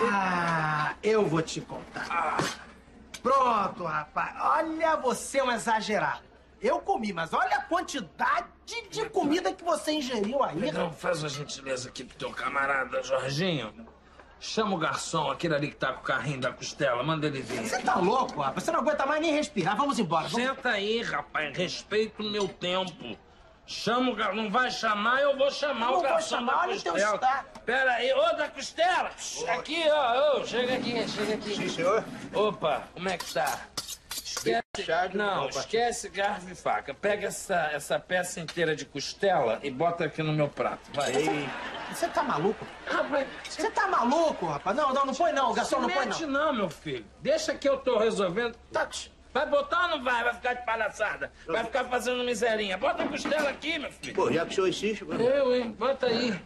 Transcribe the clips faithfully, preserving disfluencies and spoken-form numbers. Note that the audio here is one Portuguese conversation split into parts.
Ah, eu vou te contar. Ah. Pronto, rapaz. Olha, você é um exagerado. Eu comi, mas olha a quantidade de comida que você ingeriu aí. Pedrão, faz uma gentileza aqui pro teu camarada, Jorginho. Chama o garçom, aquele ali que tá com o carrinho da costela, manda ele vir. Você tá louco, rapaz? Você não aguenta mais nem respirar. Vamos embora. Vamos... Senta aí, rapaz. Respeita o meu tempo. Chama o garçom. Não vai chamar, eu vou chamar eu o garçom chamar, da olha costela. Teu estado. Pera aí. Ô, da costela. Aqui, ó. Ô, chega aqui, chega aqui. Sim, senhor. Opa, como é que tá? Esquece... Não, esquece garfo e faca. Pega essa, essa peça inteira de costela e bota aqui no meu prato. Vai. Ei. Você tá maluco? Rapaz, você tá maluco, rapaz? Não, não, não foi não. O garçom não foi não. Não, meu filho. Deixa que eu tô resolvendo. Vai botar ou não vai? Vai ficar de palhaçada. Vai ficar fazendo miserinha. Bota a costela aqui, meu filho. Pô, já que o senhor insiste... Mano. Eu, hein? Bota aí.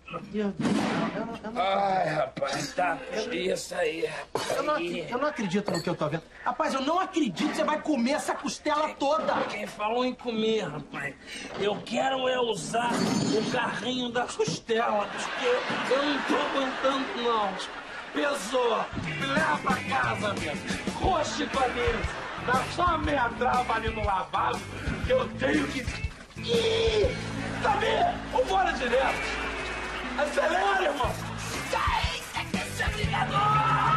Ai, rapaz, tá. Isso aí, rapaz. Eu não, eu não acredito no que eu tô vendo. Rapaz, eu não acredito que você vai comer essa costela toda. Quem falou em comer, rapaz? Eu quero é usar o carrinho da costela, porque eu não tô aguentando, não. Pesou. Me leva pra casa, mesmo. Roxe com a mesa. Dá só meia trava ali no lavabo que eu tenho que... Ih! Saber! Vambora direto! Acelera, irmão! Sai! Você quer ser brigador!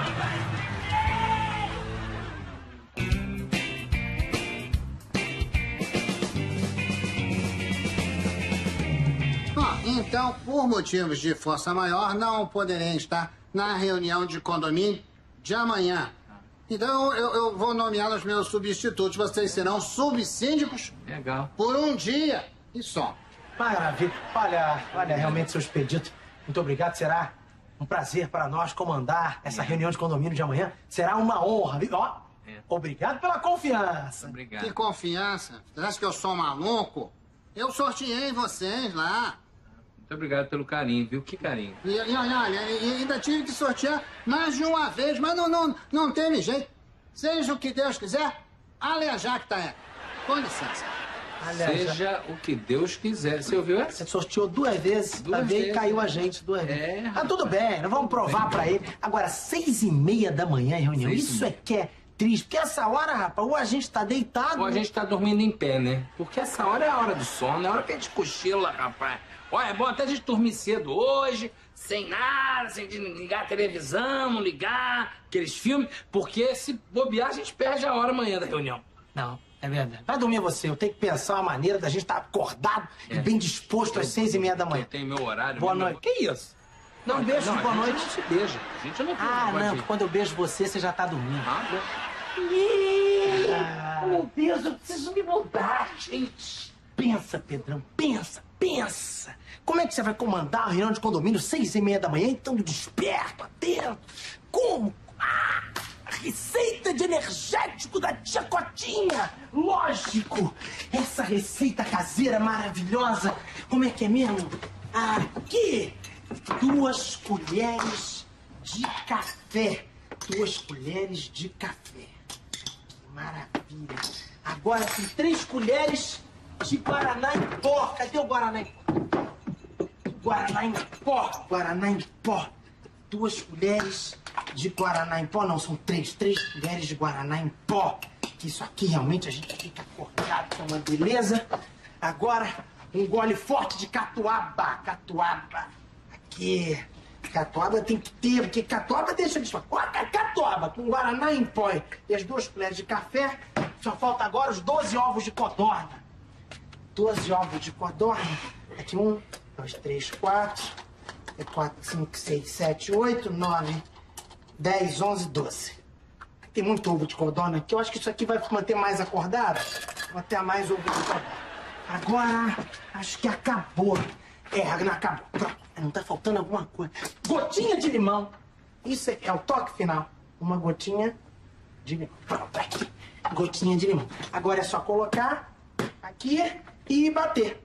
Bom, então, por motivos de força maior, não poderei estar na reunião de condomínio de amanhã. Então, eu, eu vou nomear os meus substitutos. Vocês serão subsíndicos. Legal. Por um dia e só. Maravilha. Olha, olha, realmente, seu expedito. Muito obrigado. Será um prazer para nós comandar essa é. reunião de condomínio de amanhã. Será uma honra, viu? Ó, é. Obrigado pela confiança. Obrigado. Que confiança? Você acha que eu sou maluco? Eu sorteei vocês lá. Muito obrigado pelo carinho, viu? Que carinho. E, e olha, e ainda tive que sortear mais de uma vez, mas não, não, não teve jeito. Seja o que Deus quiser, alejar que tá é. Com licença. Aliás, seja o que Deus quiser. Você ouviu essa? Você sorteou duas vezes, duas vezes e caiu a gente duas vezes. É, ah, tudo bem, nós vamos provar pra ele. Agora, seis e meia da manhã, reunião. Seis Isso é que é triste, porque essa hora, rapaz, ou a gente tá deitado... Ou a gente tá dormindo em pé, né? Porque essa hora é a hora do sono, é a hora que a gente cochila, rapaz. Olha, é bom até a gente dormir cedo hoje, sem nada, sem ligar a televisão, não ligar aqueles filmes, porque se bobear, a gente perde a hora amanhã da reunião. Não, é verdade. Vai dormir você, eu tenho que pensar uma maneira da gente estar acordado é. e bem disposto eu, às seis e meia da manhã. Eu tenho meu horário. Boa meu... noite. Que isso? Não, não beijo de boa noite. A gente não se beija. A gente não Ah, não, porque quando eu beijo você, você já tá dormindo. Ah, ah. Meu Deus, eu preciso me mudar, gente. Pensa, Pedrão, pensa, pensa. Como é que você vai comandar a reunião de condomínio seis e meia da manhã, então desperto, atento? Como? Ah, a receita de energético da tia Cotinha. Lógico. Essa receita caseira maravilhosa. Como é que é mesmo? Aqui. Duas colheres de café. Duas colheres de café. Que maravilha. Agora tem três colheres de Guaraná em pó. Cadê o Guaraná em pó? Guaraná em pó. Guaraná em pó. Duas colheres de Guaraná em pó. Não, são três. Três colheres de Guaraná em pó. Que isso aqui realmente a gente fica acordado, que é uma beleza. Agora, um gole forte de catuaba. Catuaba. Aqui. Catuaba tem que ter, porque catuaba deixa de... Catuaba com Guaraná em pó e as duas colheres de café. Só falta agora os doze ovos de codorna. doze ovos de codorna. Aqui um, dois, três, quatro. É quatro, cinco, seis, sete, oito, nove, dez, onze, doze. Tem muito ovo de codorna aqui. Eu acho que isso aqui vai manter mais acordado. Vou ter mais ovo de codorna. Agora, acho que acabou. É, não acabou. Pronto. Não tá faltando alguma coisa. Gotinha de limão. Isso é, é o toque final. Uma gotinha de limão. Pronto, aqui. Gotinha de limão. Agora é só colocar aqui e bater.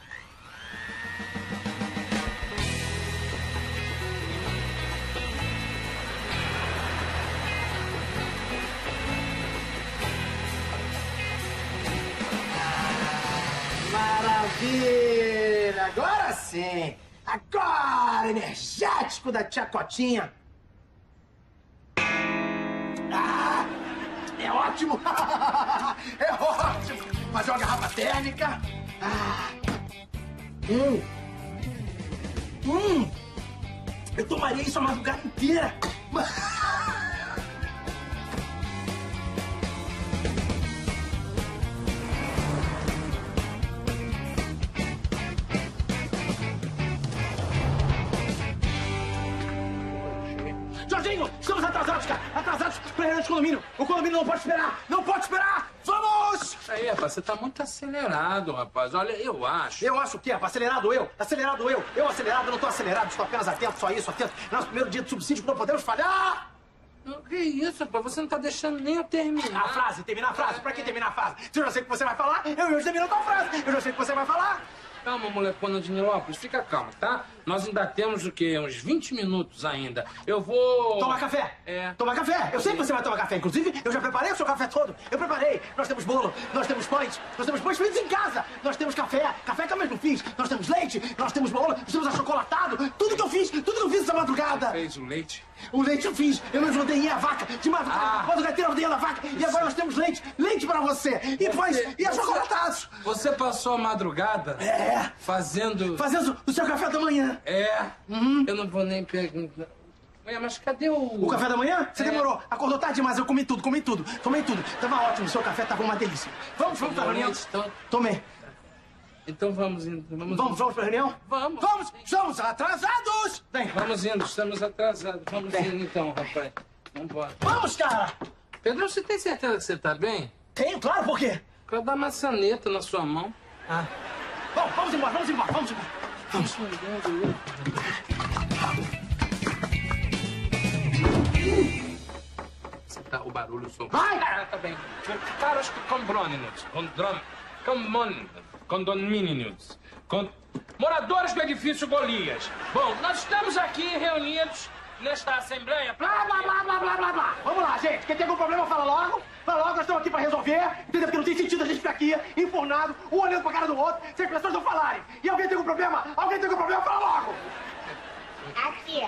Maravilha! Agora sim! Agora, energético da tia Cotinha. Ah, é ótimo! É ótimo! Fazer uma garrafa térmica. Ah. Hum. Hum. Eu tomaria isso a madrugada inteira. Jorginho, estamos atrasados, cara. Atrasados pra reunião de condomínio. O condomínio não pode esperar. Não pode esperar. Vamos! Aí, rapaz, você tá muito acelerado, rapaz. Olha, eu acho... Eu acho o quê, rapaz? Acelerado eu? Acelerado eu? Eu acelerado? Eu não tô acelerado. Estou apenas atento, só isso, atento. Nosso primeiro dia de subsídio que não podemos falhar. Que isso, rapaz? Você não tá deixando nem eu terminar. A frase, terminar a frase. Pra que terminar a frase? Se eu já sei o que você vai falar, eu já termino a tua frase. Eu já sei o que você vai falar. Calma, molecona de Nilópolis, fica calma, tá? Nós ainda temos o quê? Uns vinte minutos ainda. Eu vou... Tomar café? É. Tomar café? Eu sei que você vai tomar café. Inclusive, eu já preparei o seu café todo. Eu preparei. Nós temos bolo, nós temos pães, nós temos pães feitos em casa. Nós temos café, café que eu mesmo fiz. Nós temos leite, nós temos bolo, nós temos achocolatado. Tudo que eu fiz, tudo que eu fiz essa madrugada. Fez o leite? O leite eu fiz. Eu mesmo ordenhei a vaca. De madrugada, Ah. madrugadeira eu ordenhei a vaca. E agora nós temos leite. Leite pra você. E pães, e achocolatados. Você passou a madrugada É. fazendo... Fazendo o seu café da manhã. É. Uhum. Eu não vou nem perguntar. Ué, mas cadê o... O café da manhã? Você É. demorou. Acordou tarde demais. Eu comi tudo, comi tudo. Tomei tudo. Tava ótimo. O seu café tava uma delícia. Vamos, vamos pra Tomou reunião. leite, então? Tomei. Então vamos indo. Vamos, Vamos, indo. vamos pra reunião? Vamos. Vamos. Estamos atrasados. Vem. Vamos indo, estamos atrasados. Vamos Bem. indo então, rapaz. Vambora. Vamos, cara. Pedro, você tem certeza que você tá bem? Tenho, claro, por quê? Pra dar maçaneta na sua mão. Ah. Bom, vamos embora, vamos embora, vamos embora. Vamos. Você tá, o barulho sou. Vai! Ah, tá bem. Caros condôminos, condom, condom, condomínios, con, moradores do edifício Golias. Bom, nós estamos aqui reunidos nesta assembleia. Blá, blá, blá, blá, blá, blá, blá. Vamos lá, gente. Quem tem algum problema, fala logo. Fala logo, nós estamos aqui pra resolver. Entendeu? Porque não tem sentido a gente ficar aqui, enfurnado, um olhando pra cara do outro, se as pessoas não falarem. E alguém tem algum problema? Alguém tem algum problema? Fala logo. Aqui,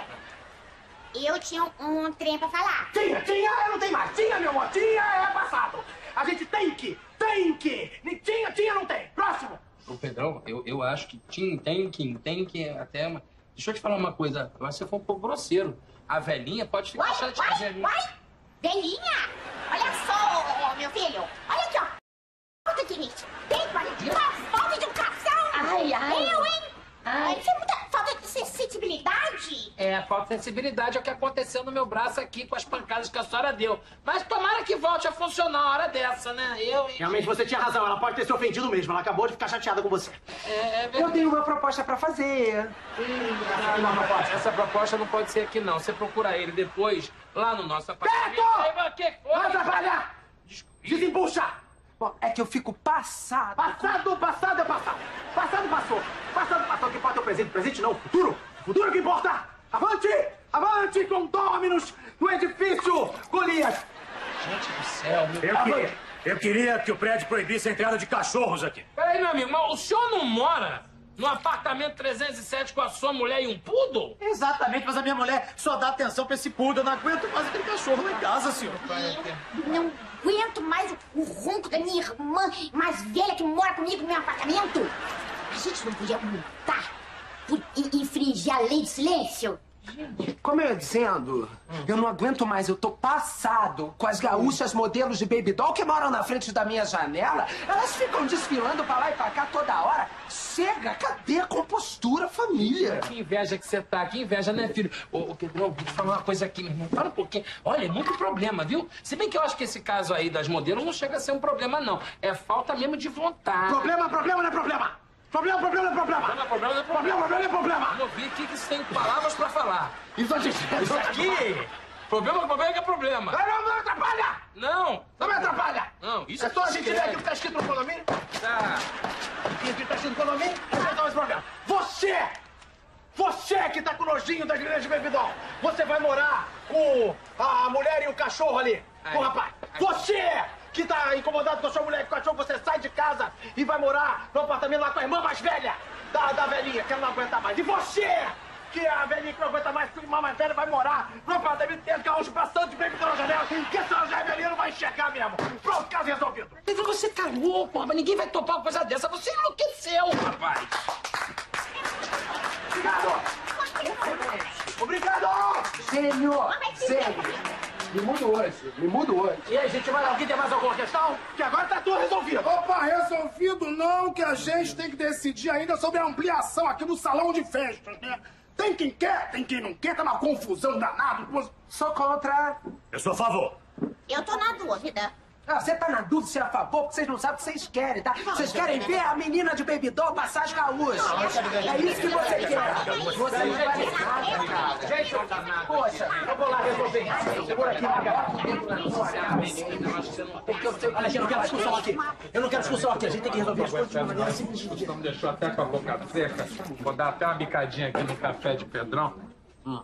eu tinha um, um trem pra falar. Tinha, tinha, não tem mais. Tinha, meu amor, tinha, é passado. A gente tem que, tem que. Nem Tinha, tinha, não tem. Próximo. Ô, Pedrão, eu, eu acho que tim, tem que, tem que até... Uma... Deixa eu te falar uma coisa. Eu acho que você foi um pouco grosseiro. A velhinha pode ficar Uai, chateada. uai, uai! Velhinha! Olha só, ô, meu filho. Olha aqui, ó. Falta de início. Tem uma falta de educação. Ai, ai. Eu, hein? Ai. Isso é muita falta de sensibilidade. É, falta de sensibilidade é o que aconteceu no meu braço aqui com as pancadas que a senhora deu. Mas tomara que volte a funcionar a hora dessa, né? Eu, hein? Realmente você tinha razão, ela pode ter se ofendido mesmo. Ela acabou de ficar chateada com você. É, é Eu verdade. tenho uma proposta pra fazer. Não, não, não, essa proposta não pode ser aqui, não. Você procura ele depois, lá no nosso apartamento. Quieto! Aí, que foi? Vai atrapalhar! Desembucha! Bom, é que eu fico passado. Passado, passado é passado. Passado passou. Passado passou. O que importa é o presente. Presente não, o futuro. Futuro que importa. Avante! Avante, condôminos do edifício Golias. Gente do céu, meu Eu queria, eu queria que o prédio proibisse a entrada de cachorros aqui. Peraí, meu amigo, mas o senhor não mora no apartamento trezentos e sete com a sua mulher e um poodle? Exatamente, mas a minha mulher só dá atenção pra esse poodle. Eu não aguento mais aquele cachorro lá em casa, senhor. Eu não aguento mais o, o ronco da minha irmã mais velha que mora comigo no meu apartamento. A gente não podia multar por in- infringir a lei de silêncio? Como eu ia dizendo, eu não aguento mais, eu tô passado com as gaúchas modelos de baby doll que moram na frente da minha janela. Elas ficam desfilando pra lá e pra cá toda hora. Chega, cadê a compostura, família? Que inveja que você tá, que inveja, né, filho? Ô, ô Pedrão, vou te falar uma coisa aqui, meu irmão. Para um pouquinho. Olha, é muito problema, viu? Se bem que eu acho que esse caso aí das modelos não chega a ser um problema, não. É falta mesmo de vontade. Problema, problema, não é problema. Problema, problema, não é problema. Problema, problema, não é problema. Problema, problema, não é problema. Vamos ouvir aqui que você tem palavras pra falar. Isso aqui. Isso aqui, problema, problema que é problema. Não, não, não atrapalha. Não. Não me atrapalha. Não, isso É só a gente ler aqui o sério. que tá escrito no condomínio. Tá. Aqui o que tá escrito no condomínio. Resolve esse problema. Você, você que tá com nojinho das grandes bebidão, você vai morar com a mulher e o cachorro ali. Aí. Com o rapaz. Você que tá incomodado com a sua mulher e com o cachorro, você sai de casa e vai morar no apartamento lá com a irmã mais velha da, da velhinha, que ela não aguenta mais. E você, que é a velhinha que não aguenta mais, que a irmã mais velha vai morar no apartamento que tem gaúcho passando de bebidão na janela, que essa você tá louco, rapaz. Ninguém vai topar uma coisa dessa. Você enlouqueceu, rapaz. Obrigado. Obrigado. Gênio. Gênio. Me mudo hoje, me mudo hoje. E aí, gente, vai, alguém tem mais alguma questão? Que agora tá tudo resolvido. Opa, resolvido não, que a gente tem que decidir ainda sobre a ampliação aqui do salão de festas, né? Tem quem quer, tem quem não quer, tá uma confusão danada. Sou contra. Eu sou a favor. Eu tô na dúvida. Ah, você tá na dúvida se é a favor, porque vocês não sabem o que vocês querem, tá? Vocês querem ver a menina de Baby Doll passar as gaúchas. É isso que você quer. Você não vai nada, cara. Gente, poxa, eu vou lá resolver isso. Por aqui, porque eu, olha aqui, eu não quero discussão aqui. Eu não quero discussão aqui. A gente tem que resolver as coisas de uma maneira simples. Você me deixou até com a boca seca. Vou dar até uma bicadinha aqui no café de Pedrão. Hum.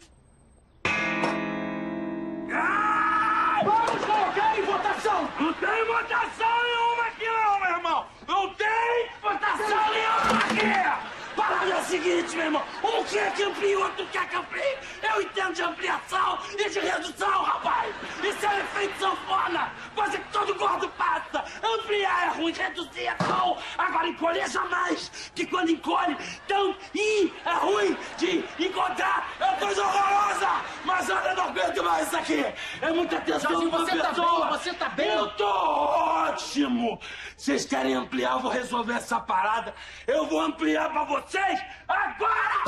Vamos colocar em votação! Não tem votação nenhuma aqui não, meu irmão! Não tem votação nenhuma aqui! Fala é o seguinte, meu irmão, um quer que amplie, outro quer que amplie. Eu entendo de ampliação e de redução, rapaz. Isso é um efeito sanfona, coisa que todo gordo passa. Ampliar é ruim, reduzir é bom. Agora encolher jamais, que quando encolhe, então, ih, é ruim de encontrar. É coisa horrorosa, mas olha, eu não aguento mais isso aqui. É muita atenção. Jorginho, você tá pessoa. bem, você tá bem? Eu tô ótimo. Vocês querem ampliar, eu vou resolver essa parada. Eu vou ampliar pra vocês. Vocês agora!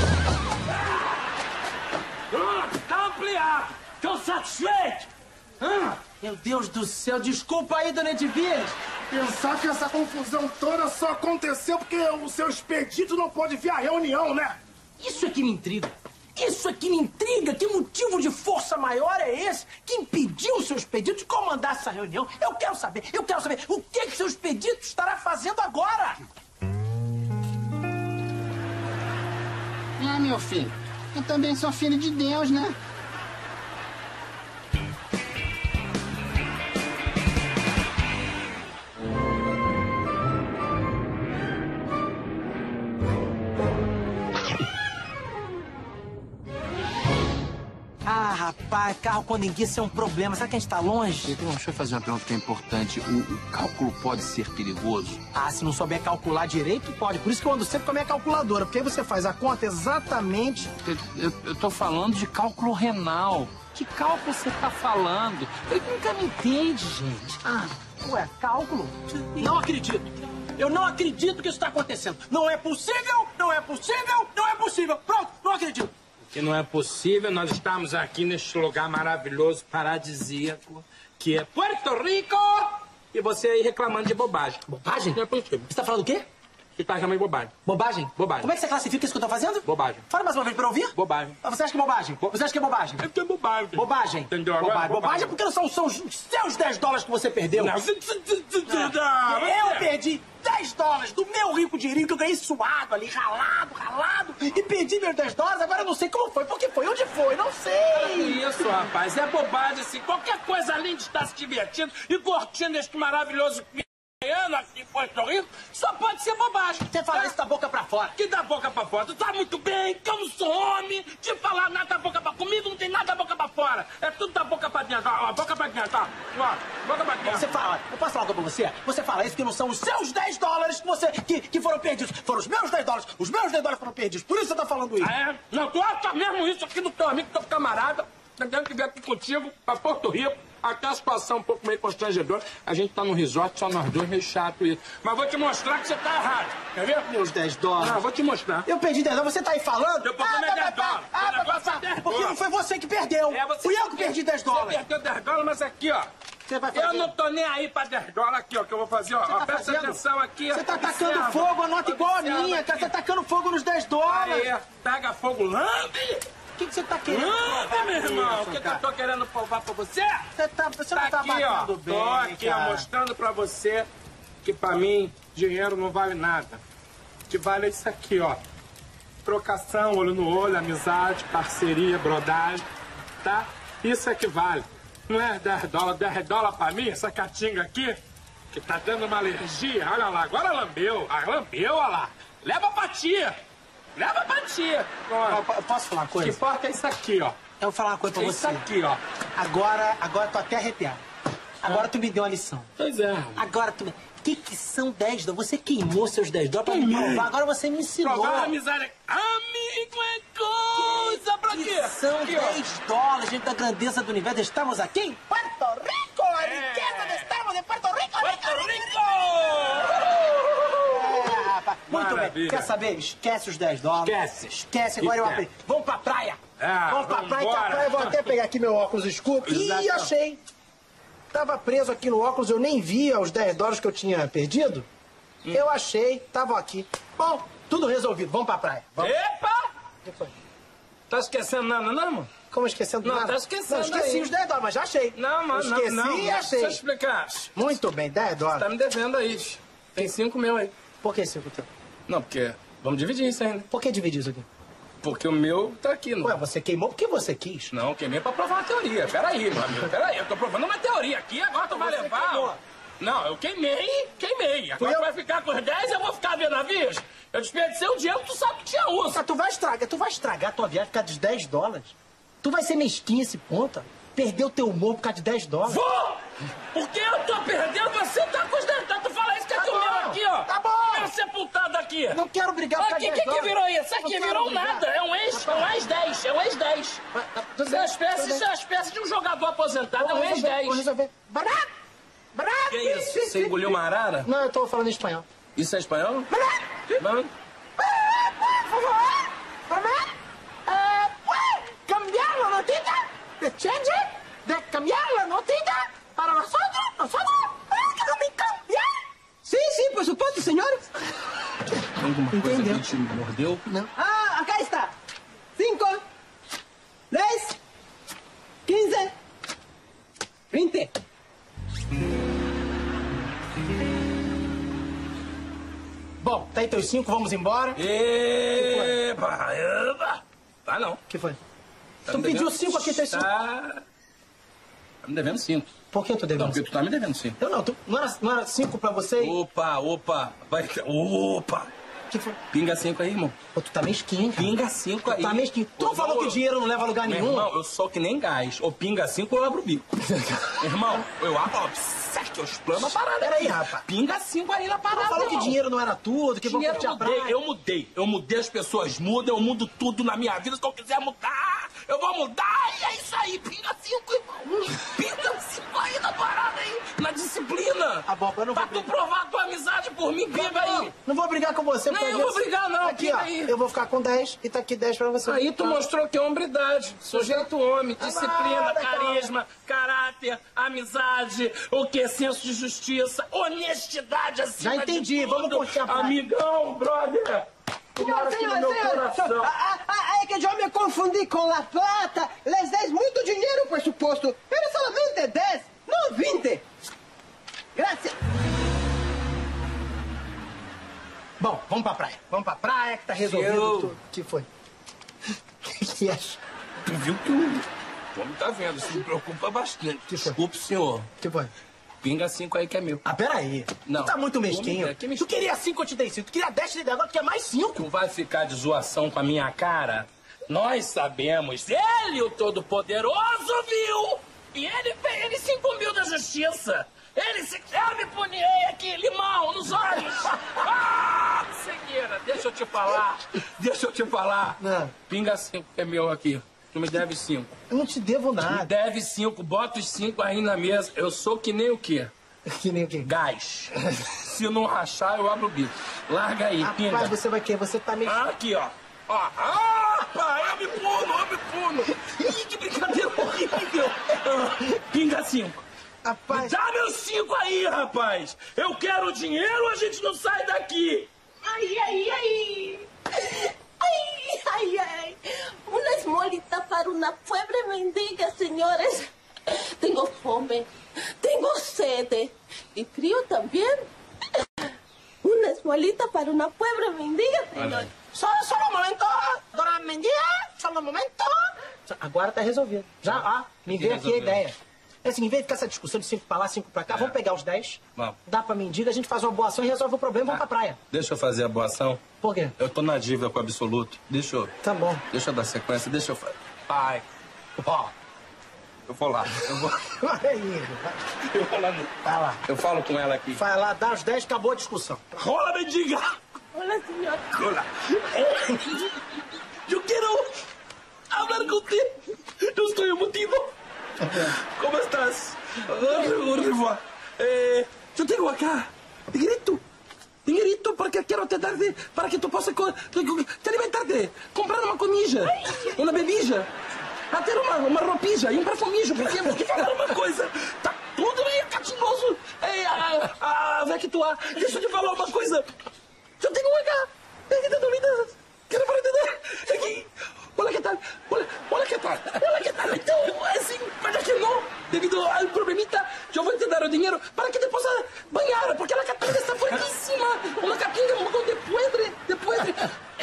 Pronto, tá ampliado. Estão satisfeitos? Ah, meu Deus do céu, desculpa aí, dona Edviges. Pensar que essa confusão toda só aconteceu porque o seu expedito não pôde vir à reunião, né? Isso é que me intriga. Isso é que me intriga. Que motivo de força maior é esse que impediu o seu expedito de comandar essa reunião? Eu quero saber, eu quero saber o que que seu expedito estará fazendo agora? Ah, meu filho, eu também sou filho de Deus, né? Ah, rapaz, carro com ninguém é um problema. Será que a gente tá longe? Pedrão, deixa eu fazer uma pergunta que é importante. O, o cálculo pode ser perigoso? Ah, se não souber calcular direito, pode. Por isso que eu ando sempre com a minha calculadora, porque aí você faz a conta exatamente... Eu, eu, eu tô falando de cálculo renal. Que cálculo você tá falando? Eu nunca me entende, gente. Ah, ué, cálculo? Não acredito. Eu não acredito que isso tá acontecendo. Não é possível, não é possível, não é possível. Pronto, não acredito. Que não é possível, nós estamos aqui neste lugar maravilhoso, paradisíaco, que é Puerto Rico, e você aí reclamando de bobagem. Bobagem? Não é possível. Você tá falando o quê? Você tá chamando de bobagem. Bobagem? Bobagem. Como é que você classifica isso que eu tô fazendo? Bobagem. Fala mais uma vez pra eu ouvir. Bobagem. Ah, você acha que é bobagem? Você acha que é bobagem? É que é bobagem. Bobagem. Entendeu agora? Bobagem. Bobagem, Bobagem. porque não são, são os seus dez dólares que você perdeu. Não, você... Não, eu perdi dez dólares do meu rico dinheirinho que eu ganhei suado ali, ralado, ralado. E perdi meus dez dólares, agora eu não sei como foi, por que foi, onde foi, não sei. Isso, rapaz, é bobagem assim. Qualquer coisa além de estar se divertindo e curtindo este maravilhoso ano aqui em Porto Rico, só pode ser bobagem. Você fala isso da boca pra fora. Que da boca pra fora? Tu sabe muito bem que eu não sou homem de falar nada da boca pra... Comigo não tem nada da boca pra fora. É tudo da boca pra dentro. Ó, boca pra dentro, ó. Ó, boca pra dentro. Você fala, eu posso falar uma coisa pra você? Você fala isso que não são os seus dez dólares que, você, que, que foram perdidos. Foram os meus dez dólares. Os meus dez dólares foram perdidos. Por isso você tá falando isso. Ah, é? Não, tu acha mesmo isso aqui do teu amigo, do teu camarada, tentando que vir aqui contigo pra Porto Rico. Até a situação um pouco meio constrangedora. A gente tá num resort, só nós dois, meio chato isso. Mas vou te mostrar que você tá errado. Quer ver? Meus dez dólares. Não, vou te mostrar. Eu perdi dez dólares. Você tá aí falando? Eu perdi meus dez dólares. Ah, O negócio é dez porque não foi você que perdeu. É, você Fui eu que perdi dez dólares. Você perdeu dez dólares, mas aqui, ó. Você vai fazer? Eu não tô nem aí pra dez dólares aqui, ó, que eu vou fazer, ó. Você ó tá presta fazendo? atenção aqui. Você tá Observa. atacando fogo, a nota igual a minha, Observa cara. Você aqui. tá atacando fogo nos dez dólares. Aí, pega fogo, lambe. O que, que você tá querendo? Lambe, meu irmão. O que, que eu cara? tô querendo provar pra você? Você, tá, você Tá não tá aqui, ó. batendo bem, Tô aqui, ó, cara. mostrando pra você que pra mim dinheiro não vale nada. O que vale é isso aqui, ó. Trocação, olho no olho, amizade, parceria, brodagem, tá? Isso é que vale. Não é dez dólares, dez dólares pra mim, essa catinga aqui, que tá dando uma alergia. Olha lá, agora lambeu. Ah, lambeu, olha lá. Leva pra tia. Leva pra tia. Ó, Eu posso falar uma o que coisa? importa é isso aqui, ó. Eu vou falar uma coisa pra Isso você. aqui, ó. Agora, agora eu tô até arrepiado. Agora tu me deu uma lição. Pois é. Agora tu me... O que que são dez dólares? Você queimou seus dez dólares pra me provar. Agora você me ensinou. Provar a amizade. Amigo é coisa pra quê? Que são Aqui, ó. dez dólares, gente da grandeza do universo. Estamos aqui em Puerto Rico. A É. riqueza de estamos de Puerto Rico. Puerto Rico! É, rapaz. Muito Maravilha. bem. Quer saber? Esquece os dez dólares. Esquece. Esquece. Agora eu Esquece. aprendi. Vamos pra praia. Ah, vamos pra praia. Que a vambora. praia. Eu vou até pegar aqui meu óculos escuro. Ih, Exato. achei. Tava preso aqui no óculos. Eu nem via os dez dólares que eu tinha perdido. Hum. Eu achei. Tava aqui. Bom, tudo resolvido. Vamos pra praia. Vamos. Epa! O que foi? Tá esquecendo nada, não, mano? Como esquecendo Não, nada? tá esquecendo Não, esqueci aí. os dez dólares, mas já achei. Não, mano, Eu não, esqueci não. e achei. Deixa eu explicar. Muito bem, dez dólares. Tá me devendo aí. Tem cinco mil aí. Por que cinco teu? Não, porque... Vamos dividir isso ainda. Por que dividir isso aqui? Porque o meu tá aqui, não. Ué, você queimou porque você quis. Não, queimei pra provar uma teoria. Peraí, meu amigo. Peraí, eu tô provando uma teoria aqui, agora tu vai Você levar. queimou. Não, eu queimei, queimei. Agora eu- tu vai ficar com os dez e eu vou ficar vendo navios. Eu desperdicei o dinheiro que tu sabe que tinha uso. Ah, tu vai estragar, tu vai estragar a tua viagem por causa dos dez dólares. Tu vai ser mesquinho esse ponta. Perder o teu humor por causa de dez dólares. Vou! Porque eu tô perdendo, você tá com os dez. Tu fala isso que é Tá que o meu bom, aqui, ó. tá bom. Meu sepultado aqui. Não quero brigar por O causa que, de que dez que dólares. virou isso aqui? Não quero Virou brigar. nada. É um ex, é um ex dez. É um ex dez. Mas, tá, tudo Isso é bem, uma espécie, tudo bem. isso é uma espécie de um jogador aposentado. É um Vou ex resolver, vou dez. resolver. Barato! Barato! Que isso? Você engoliu uma arara? Não, eu tô falando em espanhol. Isso é espanhol? Barato! Vamos. Por favor, mamá, eh, ¿puede cambiar la notita? ¿De change? ¿De cambiar la notita para nosotros? ¿Nosotros? ¿Puede que no me cambiar? Sí, sí, por supuesto, señor. Alguma coisa Entendeu. que te mordeu? Não. Ah, acá está. Cinco, dez, quinze, vinte. Bom, tá aí teus cinco, vamos embora. Epa, epa. Tá não. O que foi? Tá Tu me pediu devendo- cinco aqui, teus cinco. Tá... Tá me devendo cinco. Por que tu Não, devendo porque cinco? tu tá me devendo cinco. Eu não, tu, não, era, não era cinco pra você? O Opa, opa. Vai... Opa. que foi? Pinga cinco aí, irmão. Pô, tu tá mesquinho, hein, cara? Pinga cinco aí. Tu tá mesquinho. Tu Ô, falou ô, que dinheiro não leva a lugar Meu nenhum? irmão, eu sou que nem gás. Ou pinga cinco ou eu abro o bico. Irmão, eu abro, ó, que eu explano a parada. Peraí, aqui. rapaz. Pinga cinco aí na Tu parada, falou que irmão. dinheiro não era tudo, que vamos Dinheiro curtir eu a mudei, praia. eu mudei. Eu mudei, as pessoas mudam, eu mudo tudo na minha vida. Se eu quiser mudar, eu vou mudar. E é isso aí, pinga cinco, irmão. Pinga cinco aí na parada aí, na disciplina. Tá bom, eu não vou Pra tu brigar. provar tua amizade por mim, pinga aí. Não vou brigar com você. Não, por eu causa vou disso. brigar não, Aqui, pinga ó, aí. eu vou ficar com dez e tá aqui dez pra você. Aí tu Tá. mostrou que é hombridade, sujeito homem, disciplina, nada, cara. carisma, caráter, amizade, o que? Senso de justiça, honestidade acima Já entendi, de tudo. vamos curtir a praia. Amigão, brother. Tu Senhor, mora aqui senhor, no meu senhor. coração. Ah, ah, é que eu me confundi com la plata. Les des muito dinheiro, por suposto. Pero solamente dez, não vinte. Gracias. Bom, vamos pra praia. Vamos pra praia que tá resolvido Eu- tudo. O que foi? O que é? Tu viu que o homem tá vendo, isso me preocupa bastante. Que foi? Desculpe, senhor. O que foi? Pinga cinco aí que é meu. Ah, peraí. Não. Tu tá muito mesquinho. Como é? Que Tu mesquinho? queria cinco, eu te dei cinco. Tu queria dez, eu te dei agora, tu quer mais cinco. Tu vai ficar de zoação com a minha cara? Nós sabemos. Ele, o Todo-Poderoso, viu? E ele, ele se incumbiu da justiça. Ele se... Eu me punhei aqui, limão, nos olhos. Ah, cegueira, deixa eu te falar. Deixa eu te falar. Não. Pinga cinco que é meu aqui. Tu me deve cinco. Eu não te devo Me nada. deve cinco. Bota os cinco aí na mesa. Eu sou que nem o quê? Que nem o quê? Gás. Se não rachar, eu abro o bico. Larga aí, pinga. Rapaz, você vai querer, você tá meio... Ah, aqui, ó. Ó. Ah, pai, eu me puno, eu me puno. Ih, que brincadeira horrível. Ah, pinga cinco. Me Rapaz, dá meus cinco aí, rapaz. Eu quero dinheiro, a gente não sai daqui. Ay, ay, ay. Ay, ay, ay. Una esmolita para una pobre mendiga, señores. Tengo fome, tengo sede y frío también. Una esmolita para una pobre mendiga, señores. só, só um momento, dona Mendia, só um momento. Agora tá resolvido. Já, ó, me veio aqui a resolveu? ideia. É assim, em vez de ficar essa discussão de cinco pra lá, cinco pra cá, vamos pegar os dez, Vamos. dá pra mendiga, a gente faz uma boa ação e resolve o problema e vamos pra praia. Deixa eu fazer a boa ação. Por quê? Eu tô na dívida com o Absoluto. Deixa eu... Tá bom. Deixa eu dar sequência, deixa eu fazer. Pai, ó, Eu vou lá. Eu vou, Vai aí, eu vou lá. No... vai lá. Eu falo com ela aqui. Vai lá, dá os dez, acabou a discussão. Hola, mendiga. Hola, señor. Hola. Yo quiero hablar contigo. Yo estoy emotivo. ¿Cómo estás? Au revoir. Eh, yo tengo acá dingerito. Dingerito para que quiero te dar de, para que tú puedas te alimentarte. Comprar uma comida, uma bebida, até uma, uma roupija e um perfumijo, porque temos que falar uma coisa. Tá tudo meio catinoso. Ei, a, a, avec toi, deixa eu te falar uma coisa. Eu tenho um acá. Quero para entender. Aqui. Olha que tal. Olha, olha que tal. Olha que tal. Então, assim, mas aqui não. Devido ao problemita, eu vou te dar o dinheiro para que te possa banhar, porque a catinga está fortíssima. Uma catinga um pouco de podre, de podre.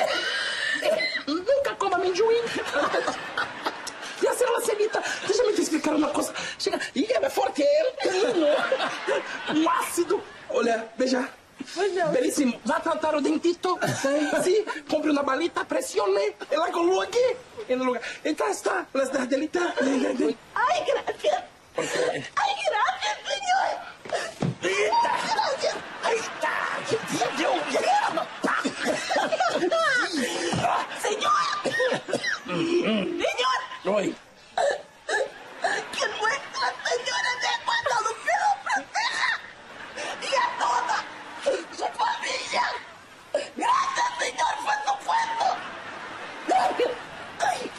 Nunca coma amendoim. E assim ela se evita. Deixa eu te explicar uma coisa. Chega. E é forte, é um ácido. Olha, veja. Bellissimo, va a tratar o dentito, sì, compri una balita, pressione e la collochi in un lugar. E ta sta, la sdardelita. Ay, gracias. Ay, gracias, señor. Gracias. Ahí está. Yo, Señor. Señor. Oi. Que nuestra señora de Guadalupe lo proteja. Y a toda su familia. Gracias, señor. Fuendo, fuendo. Ay.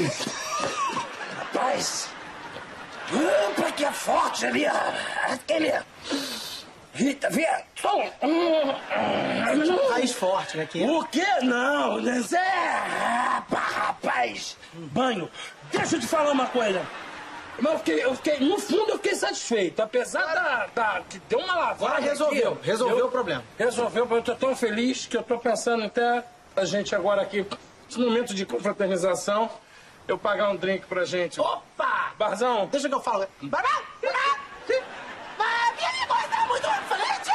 Rapaz. Opa, que é forte ali. Aquele. Rita, vê. Só um. Raiz forte, né? Que O quê? Não, né, Zé? Rapaz, rapaz. Banho. Deixa eu te falar uma coisa. Mas eu fiquei, eu fiquei, no fundo eu fiquei satisfeito. Apesar da, da que deu uma lavada. Ah, resolveu, aqui, resolveu eu, o problema. Resolveu, eu tô tão feliz que eu tô pensando até a gente agora aqui, nesse momento de confraternização, eu pagar um drink pra gente. Opa! Barzão. Deixa que eu falo. Vai, vai, vai. Mas minha língua está muito diferente.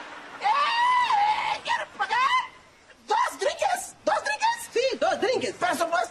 É, quero pagar dois drinks. Dois drinks? Sim, dois drinks. Peço dois.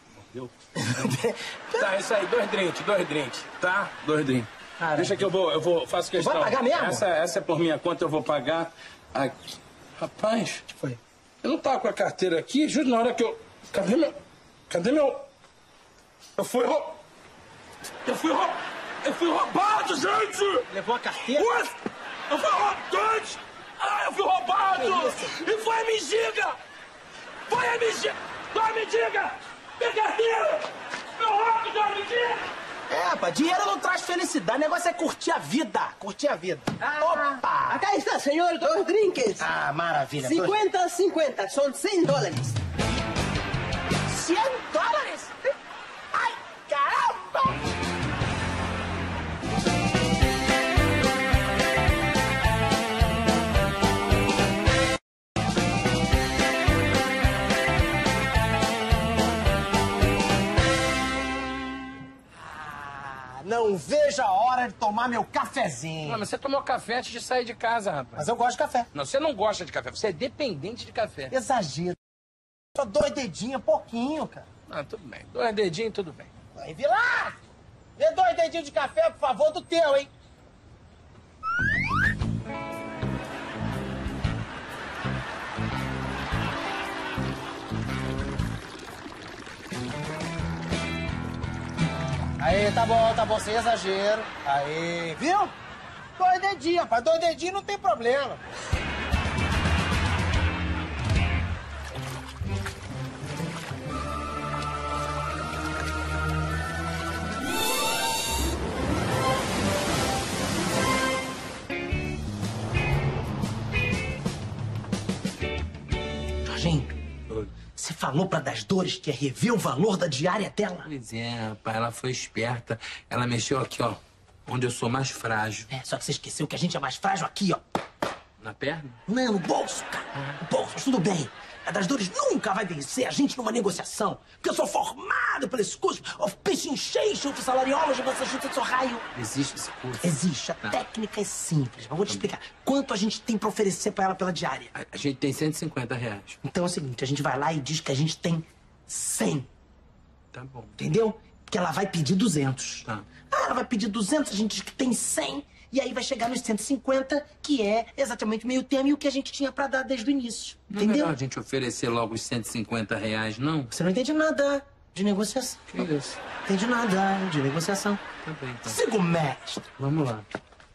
Tá, isso aí, dois drinks, dois drinks, tá? Dois drinks. Caramba. Deixa que eu vou, eu vou, faço questão. Vai pagar mesmo? Essa, essa é por minha conta, eu vou pagar aqui. Rapaz, O que foi? eu não tava com a carteira aqui, justo na hora que eu... Cadê meu... Cadê meu... Eu fui roubado... Eu fui roubado... Eu fui roubado, gente! Levou a carteira? What? Eu fui roubado, gente! Ah, eu fui roubado! E foi a mendiga! Foi a mendiga! Foi a mendiga! Minha carteira! Meu roubo, foi a mendiga! É, pá, dinheiro não traz felicidade. O negócio é curtir a vida. Curtir a vida. Opa! Acá está, senhor, dois drinks. Ah, maravilha. cinquenta a cinquenta, são cem dólares. cem dólares? Ai, caramba! Não vejo a hora de tomar meu cafezinho. Não, mas você tomou café antes de sair de casa, rapaz. Mas eu gosto de café. Não, você não gosta de café, você é dependente de café. Exagero. Só dois dedinhos, pouquinho, cara. Ah, tudo bem. Dois dedinhos, tudo bem. Aí, Vilar! Vê dois dedinhos de café, por favor, do teu, hein? Aí, tá bom, tá bom, sem exagero. Aí, viu? Dois dedinhos, rapaz. Dois dedinhos não tem problema. Jorginho, você falou pra Das Dores que ia rever o valor da diária dela? Pois é, rapaz, ela foi esperta. Ela mexeu aqui, ó, onde eu sou mais frágil. É, só que você esqueceu que a gente é mais frágil aqui, ó. Na perna? Não, no bolso, cara. No bolso, mas tudo bem. A Das Dores nunca vai vencer a gente numa negociação. Porque eu sou formado pelo School of Pachinchation de Salariology, Massachusetts, Ohio. Existe esse curso? Existe. A Tá. técnica é simples. Mas vou te explicar. Quanto a gente tem pra oferecer pra ela pela diária? A, a gente tem cento e cinquenta reais. Então é o seguinte, a gente vai lá e diz que a gente tem cem. Tá bom. Entendeu? Porque ela vai pedir duzentos. Tá. ela vai pedir duzentos, a gente diz que tem cem, e aí vai chegar nos cento e cinquenta, que é exatamente o meio termo e o que a gente tinha pra dar desde o início. Não Entendeu? é melhor a gente oferecer logo os cento e cinquenta reais, não? Você não entende nada de negociação. Que isso? Entende nada de negociação. Tá bem, então. Siga o mestre. Vamos lá.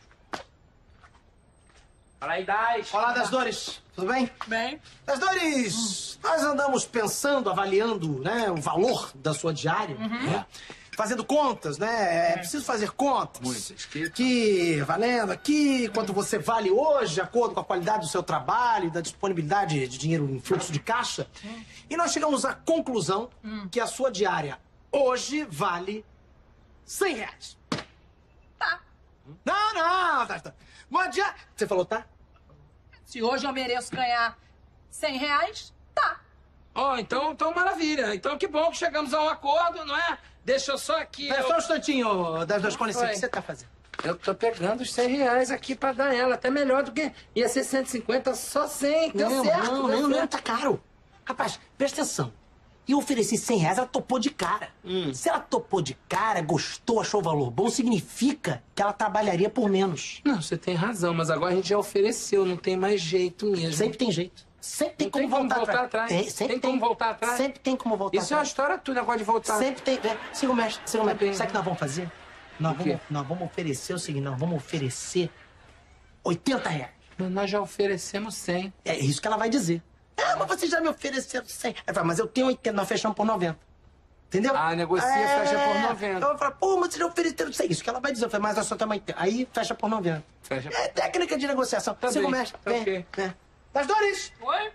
Fala aí, Daz. Olá, Das Dores. Tudo bem? Bem. Das Dores, nós andamos pensando, avaliando, né, o valor da sua diária, né? Fazendo contas, né? É preciso fazer contas. Muitas. Que... Que, valendo aqui, quanto você vale hoje, de acordo com a qualidade do seu trabalho, da disponibilidade de dinheiro em fluxo de caixa. Hum. E nós chegamos à conclusão hum. que a sua diária hoje vale cem reais. Tá. Não, não, tá, tá. Uma diária... Você falou tá? Se hoje eu mereço ganhar cem reais, tá. Ó, oh, então, então maravilha. Então que bom que chegamos a um acordo, não é? Deixa eu só aqui... É, eu... Só um instantinho, Das Duas, com licença. O que você tá fazendo? Eu tô pegando os cem reais aqui pra dar ela. Até melhor do que... Ia ser cento e cinquenta, só cem. Deu não, certo. Não, deu não, certo. não, tá caro. Rapaz, presta atenção. Eu ofereci cem reais, ela topou de cara. Hum. Se ela topou de cara, gostou, achou o valor bom, significa que ela trabalharia por menos. Não, você tem razão, mas agora a gente já ofereceu, não tem mais jeito mesmo. Sempre tem jeito. Sempre tem, não como, tem como voltar, voltar atrás. atrás. Tem, sempre tem, tem como voltar atrás? Sempre tem como voltar Isso atrás. é uma história tua, negócio de voltar. Sempre tem. É, siga o mestre, siga o mestre. Tá Sabe o que nós vamos fazer? Nós vamos, nós vamos oferecer o seguinte, nós vamos oferecer oitenta reais. Mas nós já oferecemos cem. É isso que ela vai dizer. Ah, mas vocês já me ofereceram cem. Aí fala, mas eu tenho oitenta, nós fechamos por noventa. Entendeu? Ah, negocia, é... fecha por noventa. Então eu falo, pô, mas vocês já ofereceram cem. Isso que ela vai dizer. Eu falei, mas nós só temos oitenta. Aí fecha por noventa. Fecha. É técnica de negociação. Tá Siga o bem, mestre. tá Vem, ok. vem. Das Dores! Oi?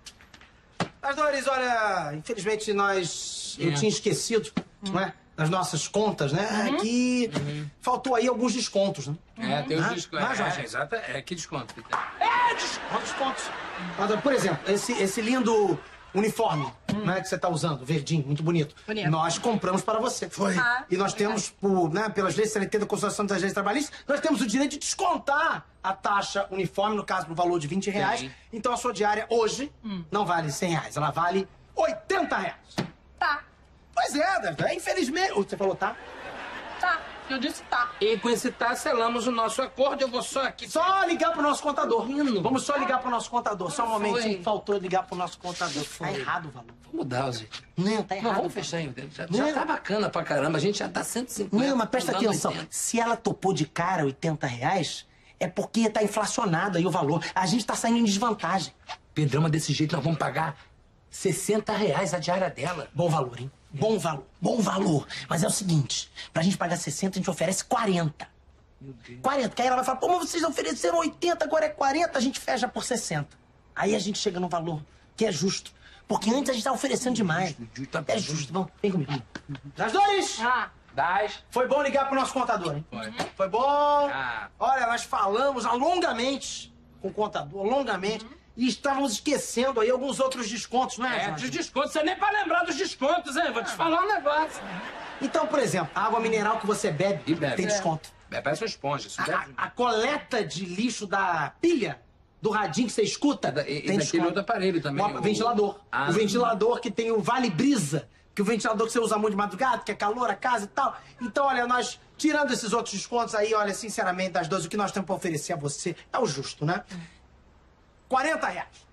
Das Dores, olha, infelizmente nós... Eu É. tinha esquecido, Hum. não é? Das nossas contas, né? Uhum. Que faltou aí alguns descontos, né? É, tem os Ah, descontos. ah, Jorge. É, exato. É, que desconto que tem? É, descontos, descontos. Olha, por exemplo, esse, esse lindo uniforme, né, que você tá usando, verdinho, muito bonito. Bonito. Nós compramos para você. Foi. Ah, e nós temos, por, né, pelas leis C L T da Consolidação das Leis Trabalhistas, nós temos o direito de descontar a taxa uniforme, no caso, no valor de vinte reais. Sim. Então a sua diária hoje Hum. não vale cem reais, ela vale oitenta reais. Tá. Pois é, Débora, infelizmente... Você falou tá? Tá. Eu disse tá. E com esse tá, selamos o nosso acordo. Eu vou só aqui... Só ligar pro nosso contador. Vamos só ligar pro nosso contador. Só um Foi. momentinho que faltou ligar pro nosso contador. Tá Foi. errado o valor. Vamos mudar, gente. Não, tá Não, errado. vamos fechar aí. Já, Não. já tá bacana pra caramba. A gente já tá cento e cinquenta. Não, mas presta dando atenção. oitenta. Se ela topou de cara oitenta reais, é porque tá inflacionado aí o valor. A gente tá saindo em desvantagem. Pedrão, mas desse jeito nós vamos pagar sessenta reais a diária dela. Bom valor, hein? Bom valor. Bom valor. Mas é o seguinte, pra gente pagar sessenta, a gente oferece quarenta. Meu Deus. quarenta, que aí ela vai falar, pô, mas vocês ofereceram oitenta, agora é quarenta, a gente fecha por sessenta. Aí a gente chega no valor que é justo. Porque antes a gente tá oferecendo demais. Tá É justo. Vamos, vem comigo. Das Dores! Ah. Dez. Foi bom ligar pro nosso contador, hein? Foi. Foi bom. Ah. Olha, nós falamos longamente com o contador, longamente. E estávamos esquecendo aí alguns outros descontos, não é, É, Jorge? dos descontos. Você nem pra lembrar dos descontos, hein? Vou te falar um negócio. Então, por exemplo, a água mineral que você bebe, E bebe. tem desconto. É, parece uma esponja. Isso A, deve... a- a coleta de lixo da pilha, do radinho que você escuta, Da- e- e tem daquele desconto. outro aparelho também, O o- ventilador. Ah. O ventilador que tem o Vale Brisa, que é o ventilador que você usa muito de madrugada, que é calor, a casa e tal. Então, olha, nós, tirando esses outros descontos aí, olha, sinceramente, das duas, o que nós temos pra oferecer a você é o justo, né? quarenta reais.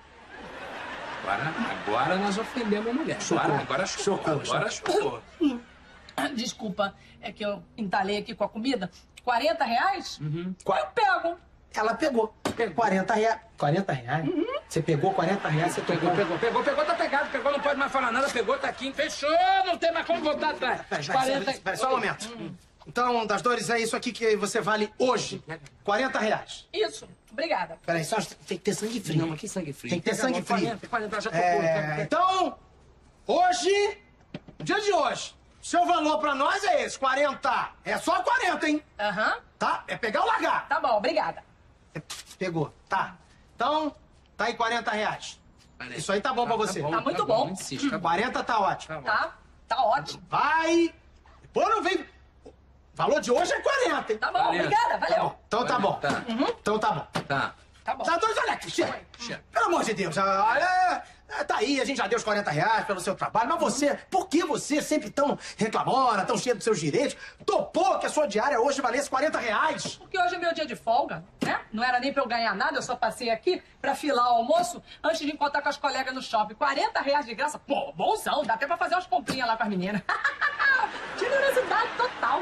Agora, agora nós ofendemos a mulher. Chocou. Agora, agora chocou. Chocou, Agora chocou. Desculpa, é que eu entalei aqui com a comida. quarenta reais? Uhum. Eu pego. Ela pegou. quarenta reais. quarenta reais? Você pegou quarenta reais, você Pegou, pegou. pegou, pegou, pegou, tá pegado. Pegou, não pode mais falar nada. Pegou, tá aqui, fechou. Não tem mais como voltar atrás. Peraí, quarenta... peraí, só um momento. Então, das Dores, é isso aqui que você vale hoje. quarenta reais. Isso. Obrigada. Peraí, só tem que ter sangue frio. Não, mas que sangue frio? Tem que ter sangue frio. quarenta, quarenta, já tocou. É, então, hoje, no dia de hoje, seu valor pra nós é esse, quarenta. É só quarenta, hein? Aham. Tá? É pegar ou largar. Tá bom, obrigada. É, pegou, tá. Então, tá aí quarenta reais. Isso aí tá bom pra você. Tá muito bom. Insiste, tá bom. quarenta tá ótimo. Tá? Tá ótimo. Vai. Depois não vem... O valor de hoje é quarenta, hein? Tá bom, Valeu. obrigada, valeu. Então tá bom. Tá. Então tá bom. Tá. Tá bom. Tá dois, olha aqui, chega. Chega. Pelo amor de Deus, olha, É, tá aí, a gente já deu os quarenta reais pelo seu trabalho, mas você, por que você, sempre tão reclamona, tão cheia dos seus direitos, topou que a sua diária hoje valesse quarenta reais? Porque hoje é meu dia de folga, né? Não era nem pra eu ganhar nada, eu só passei aqui pra filar o almoço antes de encontrar com as colegas no shopping. quarenta reais de graça, pô, bonzão, dá até pra fazer umas comprinhas lá com as meninas. Generosidade total.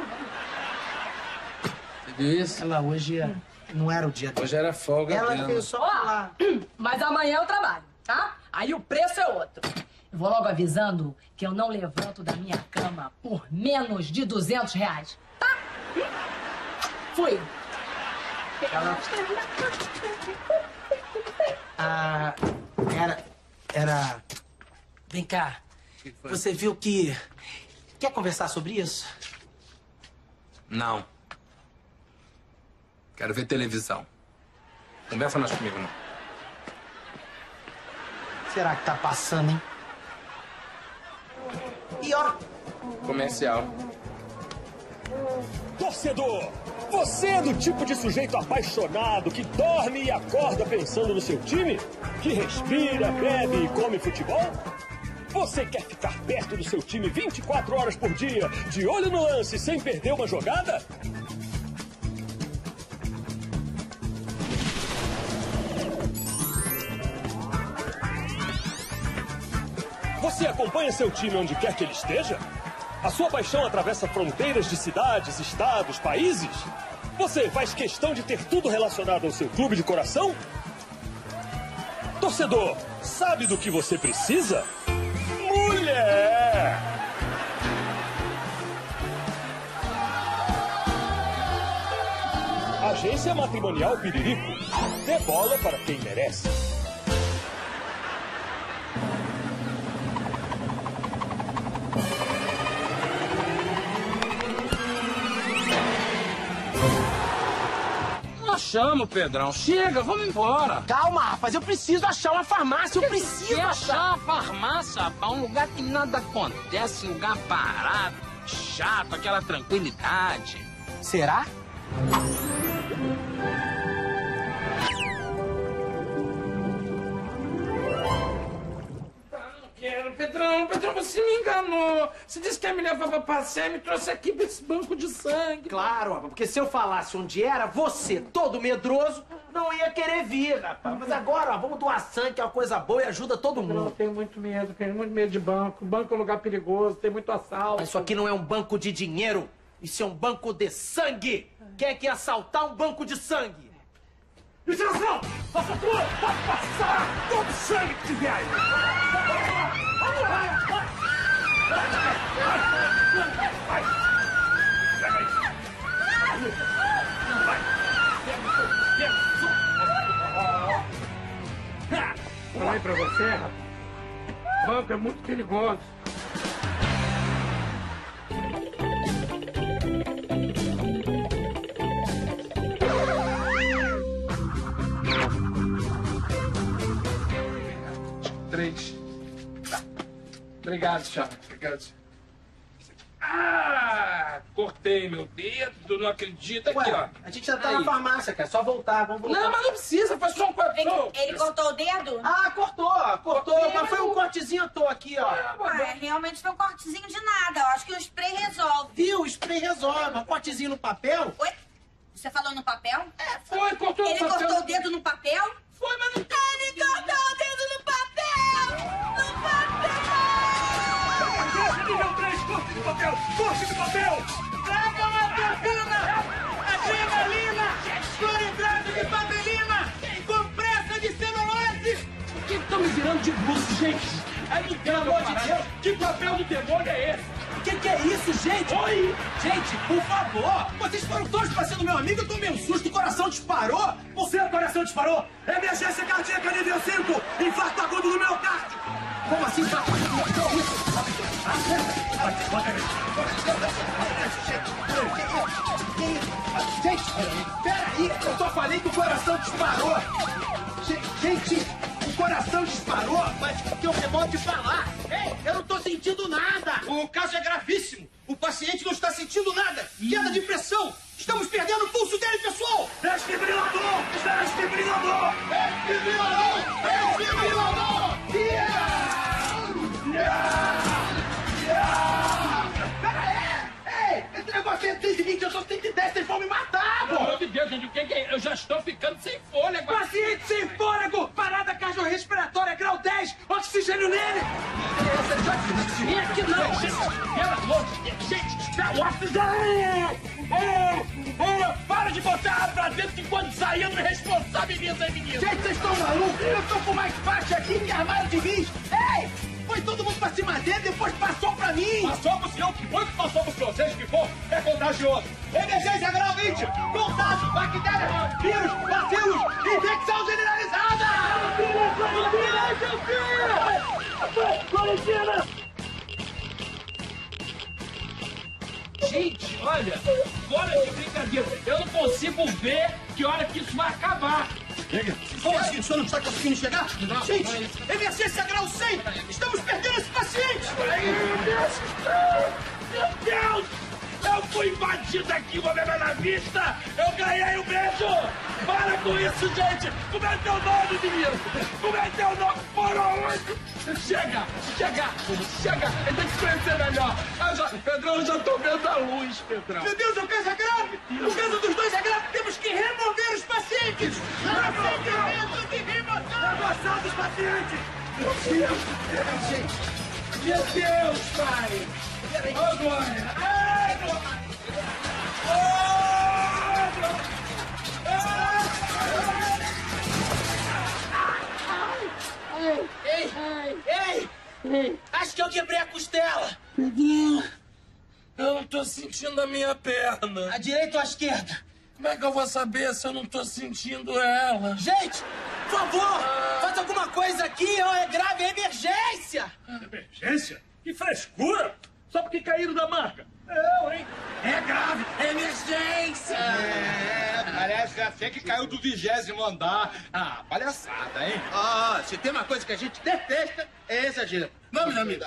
Você viu isso? Ela hoje não era o dia dela. Hoje era folga Ela dela. veio só lá. Mas amanhã eu trabalho, tá? Aí o preço é outro. Eu vou logo avisando que eu não levanto da minha cama por menos de duzentos reais, tá? Fui. Ela... Ah, era... Era... Vem cá. Você viu que... Quer conversar sobre isso? Não. Quero ver televisão. Conversa mais comigo, não. Será que tá passando, hein? E ó... Comercial. Torcedor, você é do tipo de sujeito apaixonado que dorme e acorda pensando no seu time? Que respira, bebe e come futebol? Você quer ficar perto do seu time vinte e quatro horas por dia, de olho no lance, sem perder uma jogada? Você acompanha seu time onde quer que ele esteja? A sua paixão atravessa fronteiras de cidades, estados, países? Você faz questão de ter tudo relacionado ao seu clube de coração? Torcedor, sabe do que você precisa? Mulher! Agência Matrimonial Piririco. Dê bola para quem merece. Achamos, Pedrão. Chega, vamos embora. Calma, rapaz, eu preciso achar uma farmácia, eu preciso Quer achar... achar a farmácia, rapaz? Um lugar que nada acontece, um lugar parado, chato, aquela tranquilidade. Será? Quero, Pedrão, Pedrão, você me enganou. Você disse que ia me levar pra passear e me trouxe aqui pra esse banco de sangue. Claro, rapaz, porque se eu falasse onde era, você, todo medroso, não ia querer vir, rapaz. Mas agora, ó, vamos doar sangue, que é uma coisa boa e ajuda todo mundo. Não, eu tenho muito medo, tenho muito medo de banco. Banco é um lugar perigoso, tem muito assalto. Isso aqui não é um banco de dinheiro, isso é um banco de sangue. Quem é que ia assaltar um banco de sangue? Vigilância! Faça tua! Pode passar! Todo sangue que tiver aí! Vai! Pega aí! Vai! Falei pra você, rapaz. Banco é muito perigoso. Três. Tá. Obrigado, Charles. Obrigado. Ah! Cortei meu dedo, não acredito. Aqui, Ué, ó. a gente já tá Aí. na farmácia, cara. Só voltar, vamos voltar. Não, mas não precisa, foi só um quatro. Ele, ele cortou o dedo? Ah, cortou, cortou. Cortei, Mas foi um cortezinho à toa aqui, ó. Ah, realmente foi um cortezinho de nada. Eu acho que o spray resolve. Viu? O spray resolve. Um cortezinho no papel. Oi? Você falou no papel? É, foi, cortou Ele no papel. cortou o dedo no papel? Foi, mas não... Ele cortou o dedo no papel! No papel! Nível três, corte de papel! Corte de papel! Traga uma turbina! Adrenalina! Cloridrato de papelina! Compressa de celulose! Por que estão me virando de bruxo, gente? Aí, pelo amor de Deus, que papel do demônio é esse? O que, que é isso, gente? Oi! Gente, por favor! Vocês foram todos pra cima do meu amigo, eu tomei um susto, o coração disparou! O seu coração disparou! Emergência cardíaca nível cinco! Infarto agudo do miocárdio! Como assim, infarto agudo do miocárdio? Gente, peraí, eu só falei que o coração disparou! Gente, o coração disparou, mas que eu modo de falar! Ei, eu não tô sentindo nada! O caso é gravíssimo! O paciente não está sentindo nada! Queda de pressão! Estamos perdendo o pulso dele, pessoal! Desfibrilador! Desfibrilador! Desfibrilador! Desfibrilador! Yeah! e vinte, eu sou cento e dez, vocês vão me matar, Pelo pô! amor de Deus, gente, o que que é? Eu já estou ficando sem fôlego. Paciente sem fôlego! Parada cardiorrespiratória, grau dez, oxigênio nele! Vem aqui não, gente. Pelo amor de Deus, gente. Dá o oxigênio. Ô, ô, para de botar ar pra dentro que quando sair eu me responsabilizo, hein, menino? Gente, vocês estão malucos? Eu tô com mais faixa aqui que armário de bicho! Ei! Foi todo mundo pra cima dele, depois passou pra mim! Passou pro senhor, que foi que passou pros vocês, que for, é contagioso. Emergência grau vinte! Contágio, bactéria, vírus, bacilos, infecção generalizada! Valentina! Gente, olha, fora de brincadeira, eu não consigo ver que hora que isso vai acabar. Como assim? O senhor não está conseguindo chegar? Gente, emergência grau cem! Estamos perdendo esse paciente! Meu Deus! Eu fui invadido aqui, uma bebê na vista! Eu ganhei um beijo! Para com isso, gente! Como é teu nome, menino? Como é teu nome? Por onde? Chega! Chega! Chega! Eu tenho que se conhecer melhor! Eu já, Pedrão, eu já tô vendo a luz, Pedrão! Meu Deus, o caso é grave! O caso dos dois é grave! Temos que remover os pacientes! Procedimento de remoção! Abaixar dos pacientes! Meu Deus! Gente! Meu Deus, pai! Ô, Glória! Ai, Glória! Ô, Glória! Ei! Ei! Acho que eu quebrei a costela! Pedrinho, eu não tô sentindo a minha perna. À direita ou à esquerda? Como é que eu vou saber se eu não tô sentindo ela? Gente, por favor, faça alguma coisa aqui, ó, é grave, é emergência! Emergência? Que frescura! Só porque caíram da marca. Eu, hein? É grave, é emergência! É, parece até que caiu do vigésimo andar. Ah, palhaçada, hein? Ah, se tem uma coisa que a gente detesta, é exagero. Vamos, amigo.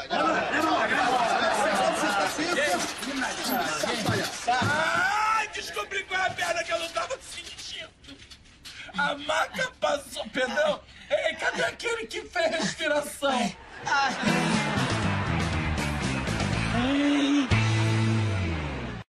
Ai, descobri qual é a perna que eu não tava sentindo. A maca passou, Pedrão. Ei, cadê aquele que fez respiração? Ai. Ai.